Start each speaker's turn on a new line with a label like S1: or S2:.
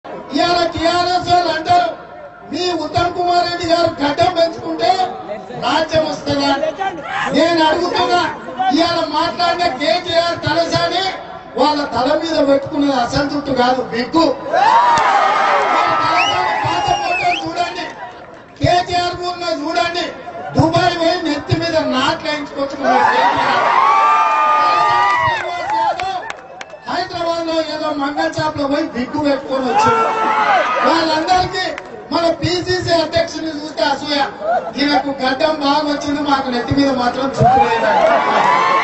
S1: ఇవాళ టీఆర్ఎస్ వాళ్ళు అంటారు మీ ఉత్తమ్ కుమార్ రెడ్డి గారు గడ్డం పెంచుకుంటే రాజ్యం వస్తుందా? నేను అడుగుతున్నా, ఇవాళ మాట్లాడిన కేటీఆర్ తలసాని వాళ్ళ తల మీద పెట్టుకున్నది అసంతృప్తి కాదు, బిగ్గు. పాత ఫోటోలు చూడండి, కేటీఆర్ ఊరిలో చూడండి, దుబాయ్ పోయి నెత్తి మీద నాట్లు వేయించుకొచ్చుకున్నారు కేటీఆర్. శ్రీనివాస్ యాదవ్ హైదరాబాద్ లో ఏదో మంగళ షాప్ లో పోయి బిగ్గు పెట్టుకొని వచ్చారు. వాళ్ళందరికీ మన పిసిసి అధ్యక్షుని చూస్తే అసూయ, ఈయనకు గడ్డం బాగా వచ్చింది, మాకు నెత్తి మీద మాత్రం చుట్టూ